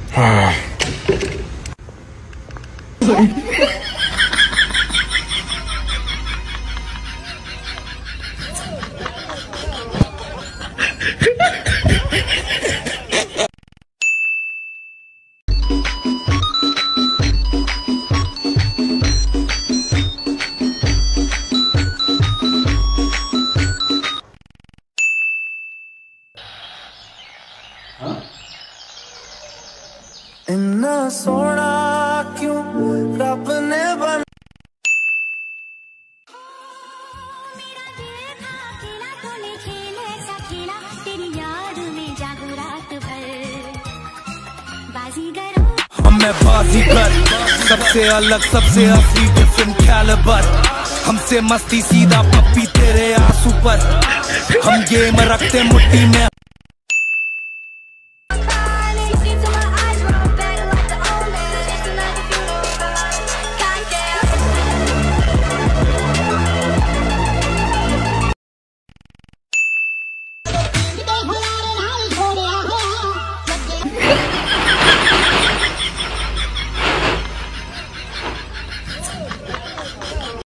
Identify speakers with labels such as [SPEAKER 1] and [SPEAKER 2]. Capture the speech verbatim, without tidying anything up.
[SPEAKER 1] इन्ना सोना क्यों रब ने बन
[SPEAKER 2] मैं बाजीगर, सबसे अलग सबसे असली डिफरेंट कैलिबर। हमसे मस्ती सीधा पप्पी तेरे आंसू पर। हम गेम रखते मुट्ठी में।